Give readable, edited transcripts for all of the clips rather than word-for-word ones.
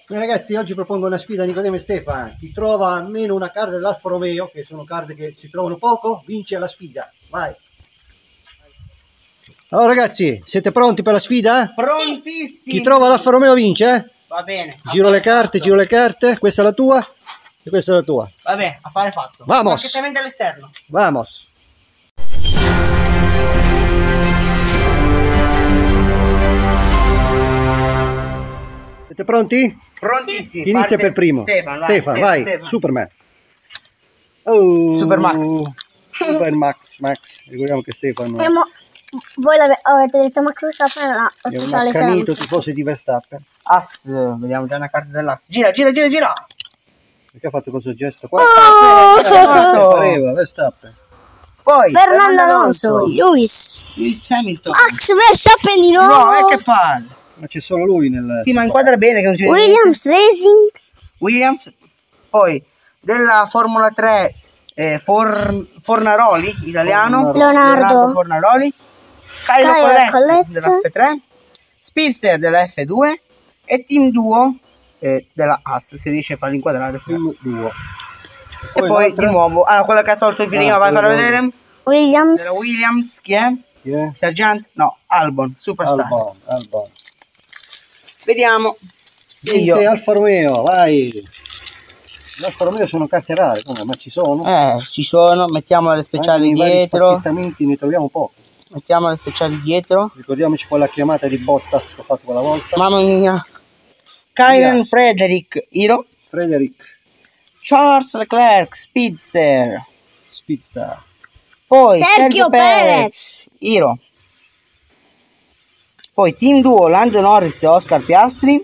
Ragazzi, oggi propongo una sfida a Nicodemo e Stefano. Chi trova almeno una card dell'Alfa Romeo, che sono card che si trovano poco, vince la sfida. Vai. Allora ragazzi, siete pronti per la sfida? Prontissimi! Chi trova l'Alfa Romeo vince, eh? Va bene. Giro le carte, questa è la tua e questa è la tua. Vabbè, affare fatto. Vamos! Direttamente all'esterno. Vamos! Siete pronti? Prontissimi. Chi inizia per primo? Stefano, vai. Stefano. Superman. Oh, Super Max. Super Max. Ricordiamo che Stefano voi avete detto Max Verstappen, è un accanito tifoso di Verstappen. Ass, vediamo già una carta dell'ass. Gira. Perché ha fatto questo gesto qua? Verstappen. Verstappen. Poi Fernando Alonso, Lewis Hamilton. Max Verstappen di nuovo. No, che palle. Ma c'è solo lui nel... Sì, ma inquadra bene che non si vede Williams Racing. Williams. Poi della Formula 3 Fornaroli, italiano. Leonardo Fornaroli. Caio Colletti della F3. Speedster della F2 e Team Duo della AS, si riesce a farlo inquadrare. Team Duo. E poi di nuovo, quella che ha tolto prima, vai a farlo vedere. Williams. Della Williams, chi è? Chi è? Sergeant? No, Albon, Superstar. Albon. Vediamo. Vince Alfa Romeo, vai. L'Alfa Romeo sono carte rare, ma ci sono. Ci sono, mettiamo le speciali Anche dietro. I spacchettamenti ne troviamo pochi. Mettiamo le speciali dietro. Ricordiamoci quella chiamata di Bottas che ho fatto quella volta. Mamma mia. Kylen Frederick, Hero. Charles Leclerc, Speedster. Poi Sergio Perez, Hero. Poi Team Duo, Lando Norris e Oscar Piastri.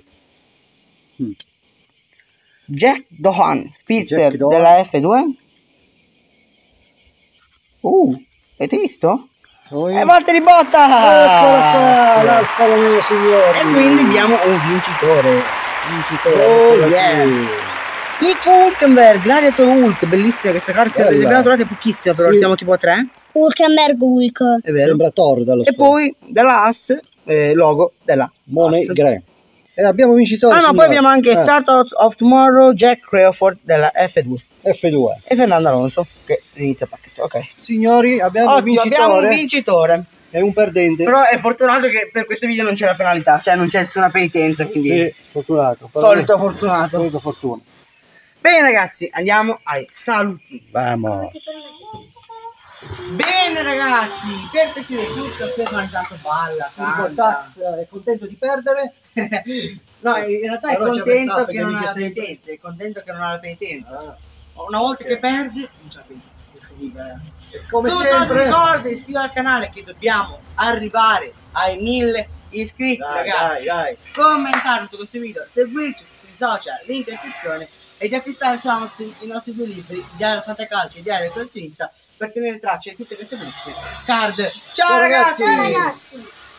Jack Dohan, Speedster della F2. Avete visto? E Valtteri Bottas! Eccola qua, l'Alfa Romeo, signori! E quindi abbiamo un vincitore. Oh, Yes! Nico Hülkenberg, Gladiator Hulk, bellissima questa carta, ne abbiamo trovate pochissime, però siamo tipo a 3. Hulkenberg Hulk. È vero. Sembra Thor dallo E poi della AS, logo della Money AS. Grey. E abbiamo un vincitore. Poi abbiamo anche Start of Tomorrow, Jack Crawford della F2. E Fernando Alonso che inizia il pacchetto. Ok. Signori, abbiamo un vincitore. E un perdente. Però è fortunato che per questo video non c'è la penalità, cioè non c'è nessuna penitenza, quindi sì, fortunato. Solito fortunato. Solito fortuna. Bene ragazzi, andiamo ai saluti. Vamos. Bene ragazzi, per capire tutto, Stefano intanto balla, Bottas è contento di perdere. No, in realtà è contento che non ha la penitenza, è contento che non ha la penitenza. Una volta che perde, non c'è la penitenza. Come tu sempre, ricorda, iscrivi al canale che dobbiamo arrivare ai 1000 iscritti, ragazzi. Dai. Commentare tutto questo video, seguirci sui social, link in descrizione e di acquistare i nostri due libri, Diario Santa Calcio e Diario Colzista, per tenere traccia di tutte queste bellissime card. Ciao ragazzi! Ciao ragazzi!